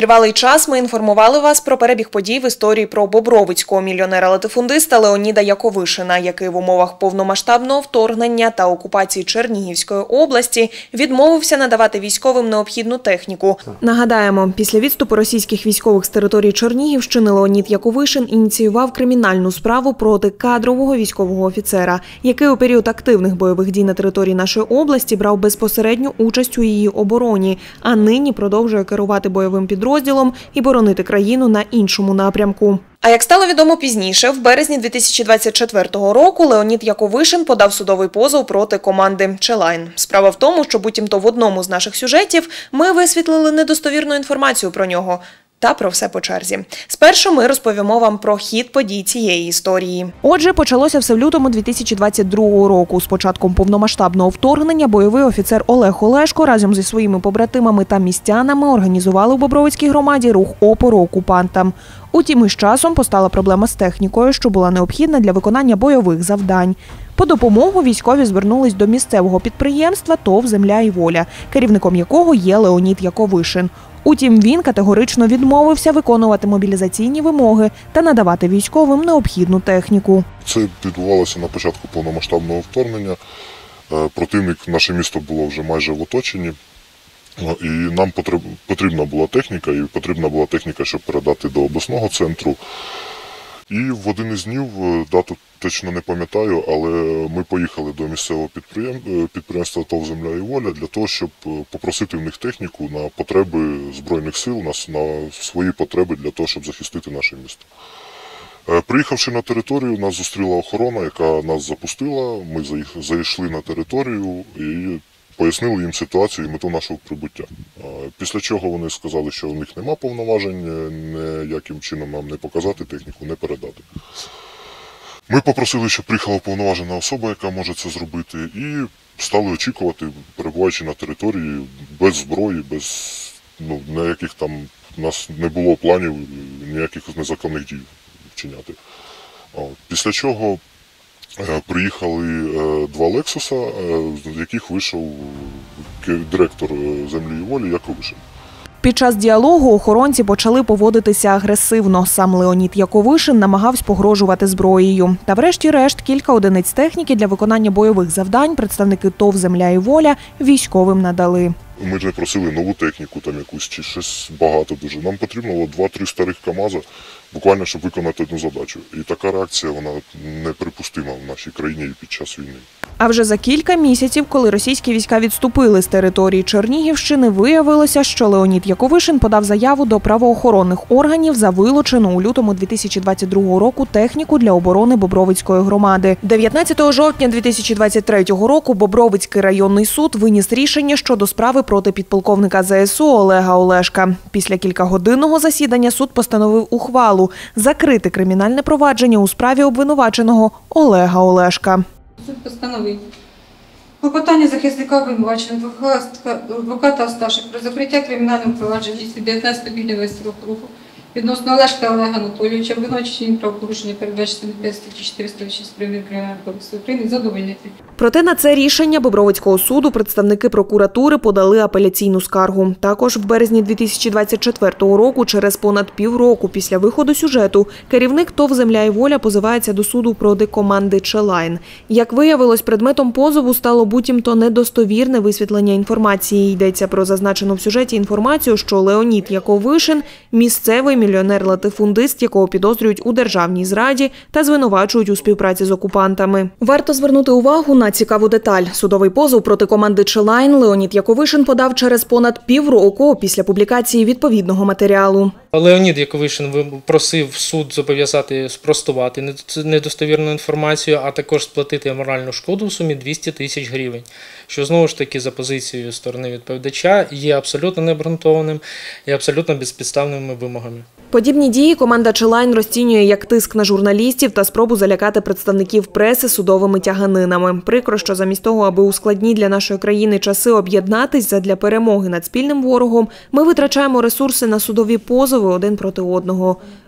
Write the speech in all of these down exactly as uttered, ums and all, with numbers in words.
Тривалий час ми інформували вас про перебіг подій в історії про бобровицького мільйонера-латифундиста Леоніда Яковишина, який в умовах повномасштабного вторгнення та окупації Чернігівської області відмовився надавати військовим необхідну техніку. Нагадаємо, після відступу російських військових з території Чернігівщини Леонід Яковишин ініціював кримінальну справу проти кадрового військового офіцера, який у період активних бойових дій на території нашої області брав безпосередню участь у її обороні, а нині продовжує керувати бойовим підрозділом і боронити країну на іншому напрямку. А як стало відомо пізніше, в березні дві тисячі двадцять четвертого року Леонід Яковишин подав судовий позов проти команди «Челайн». Справа в тому, що буцімто в одному з наших сюжетів ми висвітлили недостовірну інформацію про нього. Та про все по черзі. Спершу ми розповімо вам про хід подій цієї історії. Отже, почалося все в лютому дві тисячі двадцять другого року. З початком повномасштабного вторгнення бойовий офіцер Олег Олешко разом зі своїми побратимами та містянами організували у Бобровицькій громаді рух опору окупантам. Утім, із часом постала проблема з технікою, що була необхідна для виконання бойових завдань. По допомогу військові звернулись до місцевого підприємства ТОВ «Земля і воля», керівником якого є Леонід Яковишин. Утім, він категорично відмовився виконувати мобілізаційні вимоги та надавати військовим необхідну техніку. Це відбувалося на початку повномасштабного вторгнення. Противник, наше місто було вже майже в оточенні. І нам потрібна була техніка, і потрібна була техніка, щоб передати до обласного центру. І в один із днів, дату точно не пам'ятаю, але ми поїхали до місцевого підприємства ТОВ «Земля і воля» для того, щоб попросити в них техніку на потреби Збройних сил, на свої потреби для того, щоб захистити наше місто. Приїхавши на територію, нас зустріла охорона, яка нас запустила. Ми зайшли на територію і пояснили їм ситуацію і мету нашого прибуття. Після чого вони сказали, що у них немає повноважень, ніяким чином нам не показати техніку, не передати. Ми попросили, щоб приїхала повноважена особа, яка може це зробити, і стали очікувати, перебуваючи на території, без зброї, без ну, ніяких там, у нас не було планів ніяких незаконних дій вчиняти. Після чого приїхали два «Лексуса», з яких вийшов директор «Землі і волі» Яковишин. Під час діалогу охоронці почали поводитися агресивно. Сам Леонід Яковишин намагався погрожувати зброєю. Та врешті-решт кілька одиниць техніки для виконання бойових завдань представники ТОВ «Земля і воля» військовим надали. Ми ж не просили нову техніку, там якусь чи щось багато дуже. Нам потрібно було два-три старих КАМАЗа, буквально, щоб виконати одну задачу. І така реакція, вона неприпустима в нашій країні під час війни. А вже за кілька місяців, коли російські війська відступили з території Чернігівщини, виявилося, що Леонід Яковишин подав заяву до правоохоронних органів за вилучену у лютому дві тисячі двадцять другого року техніку для оборони Бобровицької громади. дев'ятнадцятого жовтня дві тисячі двадцять третього року Бобровицький районний суд виніс рішення щодо справи проти підполковника зе ес у Олега Олешка. Після кількагодинного засідання суд постановив ухвалу закрити кримінальне провадження у справі обвинуваченого Олега Олешка. Суд постановив клопотання захисника обвинуваченого адвоката Осташик про закриття кримінального провадження від дев'ятнадцятого квітня двадцять другого року відносно Олешка Олега Анатолійовича, обвинувачення правопорушення, передбачене статті чотириста шість Кримінального кодексу України, задовольнити. Проте на це рішення Бобровицького суду представники прокуратури подали апеляційну скаргу. Також в березні дві тисячі двадцять четвертого року, через понад півроку після виходу сюжету, керівник ТОВ «Земля і воля» позивається до суду проти команди «Челайн». Як виявилось, предметом позову стало буцімто недостовірне висвітлення інформації. Йдеться про зазначену в сюжеті інформацію, що Леонід Яковишин – місцевий мільйонер-латифундист, якого підозрюють у державній зраді та звинувачують у співпраці з окупантами. Варто звернути увагу на цікаву деталь. Судовий позов проти команди «Челайн» Леонід Яковишин подав через понад півроку після публікації відповідного матеріалу. Леонід Яковишин просив суд зобов'язати спростувати недостовірну інформацію, а також сплатити моральну шкоду в сумі двісті тисяч гривень, що знову ж таки за позицією сторони відповідача є абсолютно необґрунтованим і абсолютно безпідставними вимогами. Подібні дії команда «Челайн» розцінює як тиск на журналістів та спробу залякати представників преси судовими тяганинами. Прикро, що замість того, аби у складні для нашої країни часи об'єднатись задля перемоги над спільним ворогом, ми витрачаємо ресурси на судові позови один проти одного.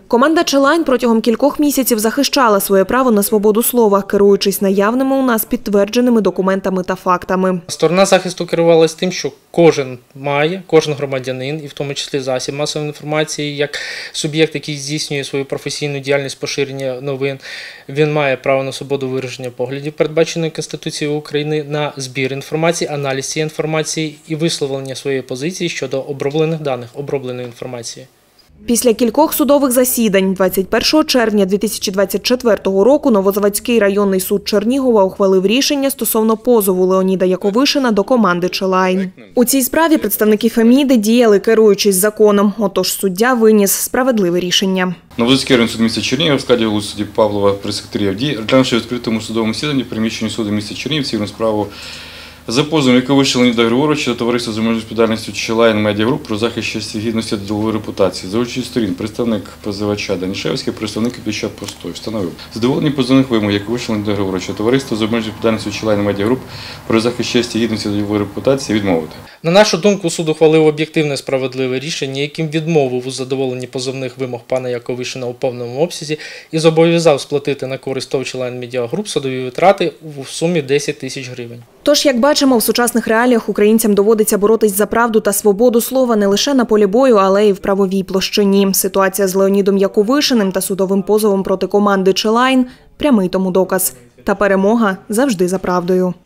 Команда «Челайн» протягом кількох місяців захищала своє право на свободу слова, керуючись наявними у нас підтвердженими документами та фактами. Сторона захисту керувалась тим, що кожен має, кожен громадянин, і в тому числі засіб масової інформації, як суб'єкт, який здійснює свою професійну діяльність поширення новин, він має право на свободу вираження поглядів, передбаченої Конституцією України, на збір інформації, аналіз цієї інформації і висловлення своєї позиції щодо оброблених даних, обробленої інформації. Після кількох судових засідань двадцять першого червня дві тисячі двадцять четвертого року Новозаводський районний суд Чернігова ухвалив рішення стосовно позову Леоніда Яковишина до команди «Челайн». У цій справі представники Феміди діяли, керуючись законом, отож суддя виніс справедливе рішення. Новозаводський районний суд міста Чернігів в складі голови судді Павлова при секретарі Авдій, розглянувши в відкритому судовому засіданні в приміщенні суду міста Чернігів цивільну справу за позовом Яковишина Леоніда Григоровича до товариства з обмеженою відповідальністю «Челайн Медіа Груп» про захист честі і гідності та ділової репутації. За участю сторін представник позивача Данішевський, представник відповідача Постой встановив задоволені позовних вимог Яковишина Леоніда Григоровича товариства з обмеженою відповідальністю «Челайн Медіа Груп» про захист честі і гідності та ділової репутації відмовити. На нашу думку, суд ухвалив об'єктивне справедливе рішення, яким відмовив у задоволенні позовних вимог пана Яковишина у повному обсязі і зобов'язав сплатити на користь ТОВ «Челайн Медіа Груп» судові витрати у сумі десять тисяч гривень. Тож, як бачимо, в сучасних реаліях українцям доводиться боротись за правду та свободу слова не лише на полі бою, але й в правовій площині. Ситуація з Леонідом Яковишиним та судовим позовом проти команди «Челайн» – прямий тому доказ. Та перемога завжди за правдою.